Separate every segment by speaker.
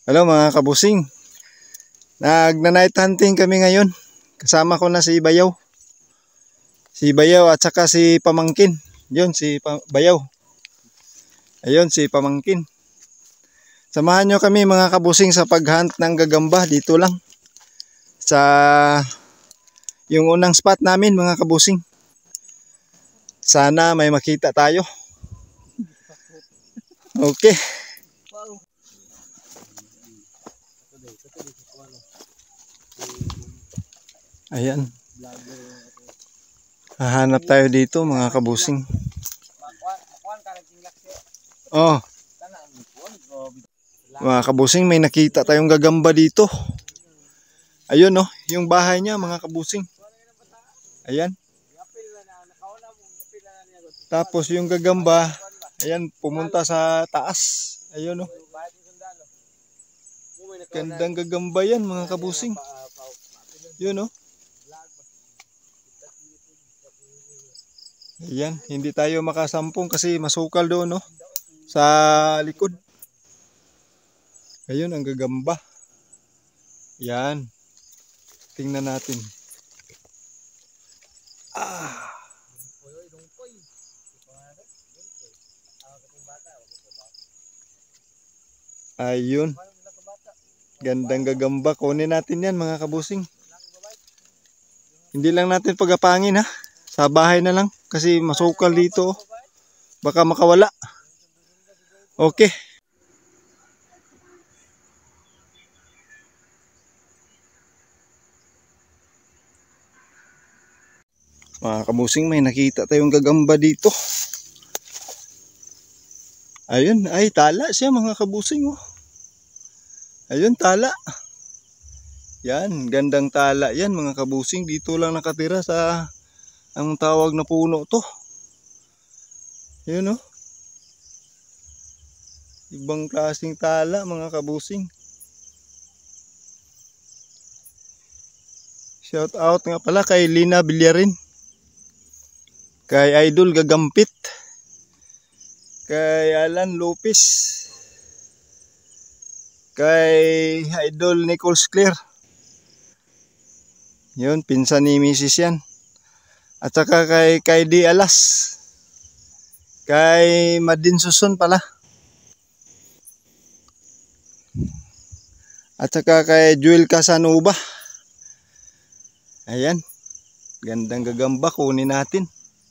Speaker 1: Hello mga kabusing. Nagna-night hunting kami ngayon. Kasama ko na si Bayaw. Si Bayaw at saka si Pamangkin. Yun si Bayaw. Ayun si Pamangkin. Samahan nyo kami mga kabusing sa paghunt ng gagamba dito lang. Sa yung unang spot namin mga kabusing. Sana may makita tayo. Okay. Ayan. Hahanap tayo dito mga kabusing. Oh. Mga kabusing, may nakita tayong gagamba dito. Ayun oh, yung bahay niya mga kabusing. Ayan. Tapos yung gagamba, ayan, pumunta sa taas. Ayun oh. Gandang gagamba yan mga kabusing. Yun oh. Ayan, hindi tayo makasampung kasi masukal doon no, sa likod. Ayun ang gagamba. Yan. Tingnan natin. Ayun. Gandang gagamba. Kunin natin yan mga kabusing. Hindi lang natin pagapangin ha. Sa bahay na lang. Kasi masukal dito. Baka makawala. Okay. Mga kabusing, may nakita tayong gagamba dito. Ayun. Ay, tala siya mga kabusing. Oh. Ayun, tala. Yan. Gandang tala yan mga kabusing. Dito lang nakatira sa ang tawag na puno to. Yun oh. Ibang klaseng tala mga kabusing. Shout out nga pala kay Lina Villarin. Kay Idol Gagampit. Kay Alan Lopez. Kay Idol Nichols Clear. Yun, pinsan ni Mrs. yan. At saka kay D. Alas. Kay Madin Susun pala. At saka kay Joel Casanova. Ayan. Gandang gagamba. Kunin natin.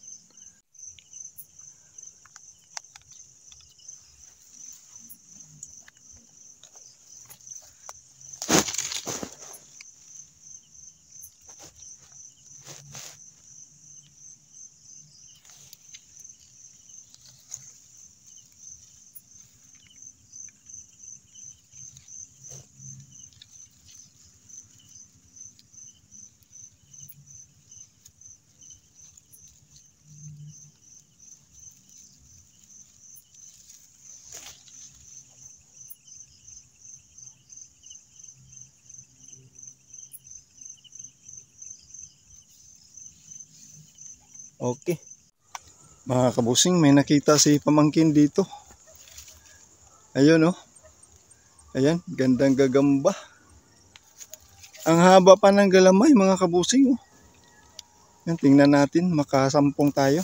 Speaker 1: Okay. Mga kabusing, may nakita si Pamangkin dito. Ayun oh. Ayan, gandang gagamba. Ang haba pa ng galamay mga kabusing oh. Yan, tingnan natin, makasampung tayo.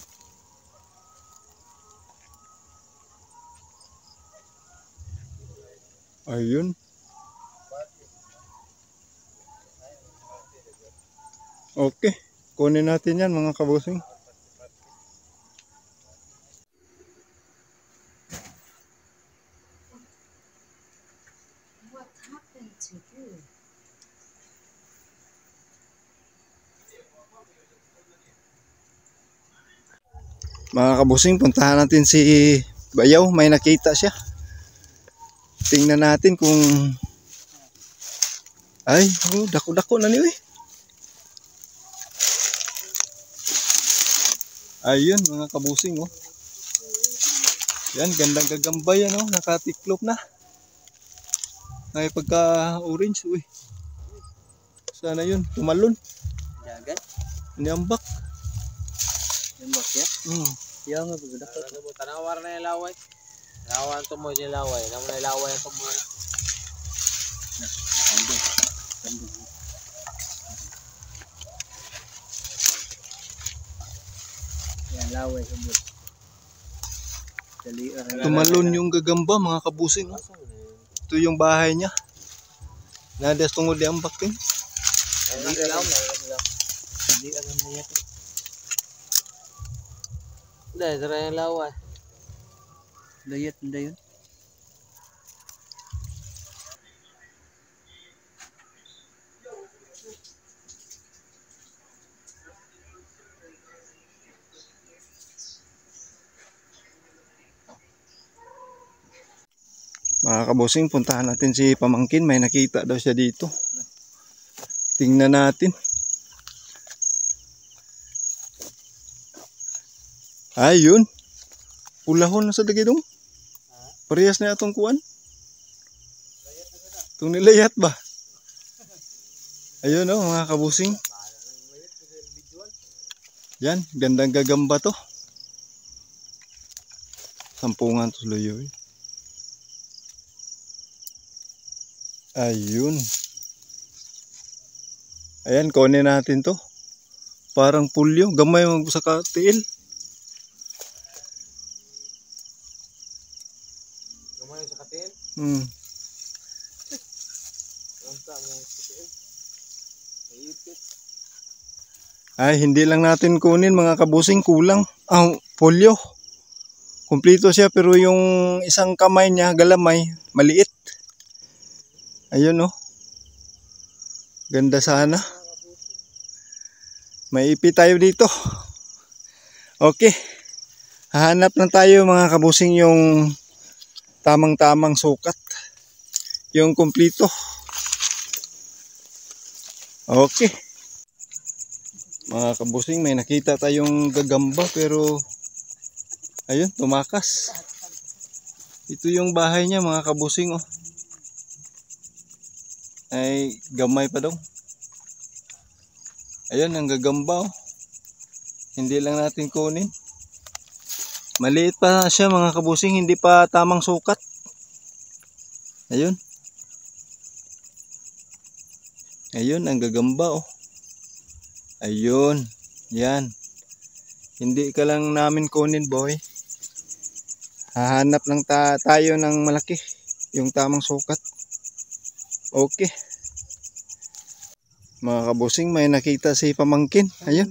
Speaker 1: Ayun. Okay, kunin natin yan mga kabusing. Mga kabusing, puntahan natin si Bayaw. May nakita siya. Tingnan natin kung... Ay, oh, dako-dako na niyo eh. Ayun mga kabusing oh. Yan, gandang gagamba yan oh. Nakatiklop na. Ay pagka-orange uy. Sana yun, tumalon.
Speaker 2: Dagat?
Speaker 1: Niambak.
Speaker 2: Niambak ya? Iya nga budak. Tanawar na yung laway. Lawan to mo yung laway. Naman na laway ang tumo. Yan, laway sa bus.
Speaker 1: Tumalon yung gagamba mga kabusing. Oh. Ito yung bahay niya. Nadas tungod di ang bakin.
Speaker 2: Hindi alam na yan. Dahil tara yung laway. Dayat, hindi yun.
Speaker 1: Mga kabusing, puntahan natin si Pamangkin. May nakita daw siya dito. Tingnan natin. Ayun. Ulahon na sa dagay dong. Parehas na itong kuwan. Itong nilayat ba? Ayun o mga kabusing. Yan, gandang gagamba to. Sampungan to luyo eh. Ayun. Ayan, kunin natin to. Parang pulyo. Gamay mo sa katiil.
Speaker 2: Gamay sa katil?
Speaker 1: Hmm. Ay, hindi lang natin kunin mga kabusing. Kulang. Ah, pulyo. Kumplito siya pero yung isang kamay niya, galamay, maliit. Ayun oh. Ganda sana. May ipi tayo dito. Okay. Hahanap lang tayo mga kabusing yung tamang-tamang sukat. Yung kumplito. Okay. Mga kabusing, may nakita tayong gagamba pero ayun, tumakas. Ito yung bahay niya mga kabusing oh. Ay gamay pa daw. Ayun ang gagamba oh. Hindi lang natin kunin. Maliit pa siya mga kabusing, hindi pa tamang sukat. Ayun. Ayun ang gagamba oh. Ayun. Yan. Hindi ka lang namin kunin boy. Hahanap lang tayo ng malaki. Yung tamang sukat. Okay. Mga kabusing, may nakita si Pamangkin. Ayun.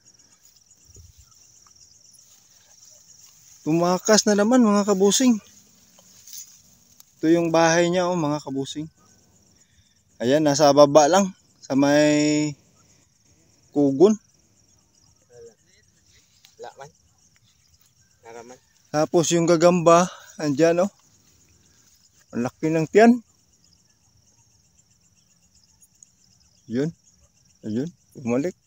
Speaker 1: Tumakas na naman mga kabusing. Ito yung bahay niya oh mga kabusing. Ayan, nasa baba lang. Sa may kugon.
Speaker 2: Laman. Naraman.
Speaker 1: Tapos yung gagamba, andyan oh. Ang laki ng tiyan. Yun. Ayun. Bumalik.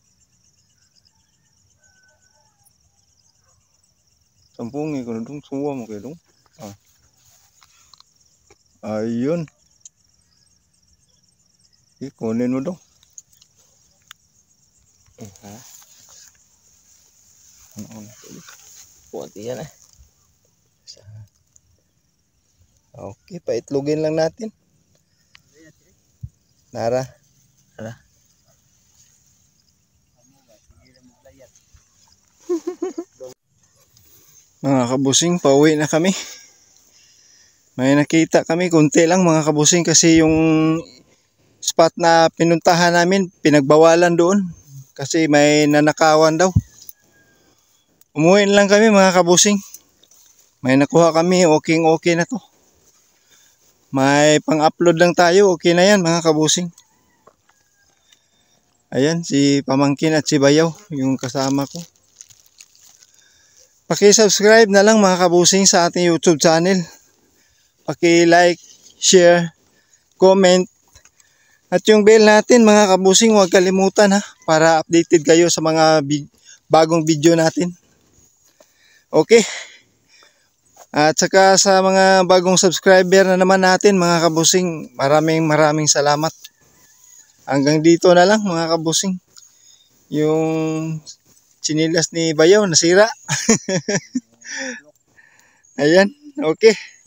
Speaker 1: Sampungin ko na dong. Suwa mo kayo dong. Ah. Ayun. Kunin mo dong.
Speaker 2: Ha? Ano? Puwati yan eh.
Speaker 1: Okay, paitlogin lang natin. Nara.
Speaker 2: Nara.
Speaker 1: Mga kabusing, pauwi na kami. May nakita kami, konti lang mga kabusing kasi yung spot na pinuntahan namin, pinagbawalan doon. Kasi may nanakawan daw. Umuwi lang kami mga kabusing. May nakuha kami, okay na to. May pang-upload lang tayo, okay na yan mga kabusing. Ayan, si Pamangkin at si Bayaw, yung kasama ko. Paki-subscribe na lang mga kabusing sa ating YouTube channel. Paki-like, share, comment. At yung bell natin mga kabusing, huwag kalimutan ha. Para updated kayo sa mga bagong video natin. Okay. At saka sa mga bagong subscriber na naman natin mga kabusing, maraming salamat. Hanggang dito na lang mga kabusing. Yung chinilas ni Bayaw nasira. Ayan, okay.